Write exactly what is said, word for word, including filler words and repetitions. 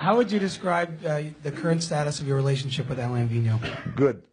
How would you describe uh, the current status of your relationship with Alain Vigneault? Good.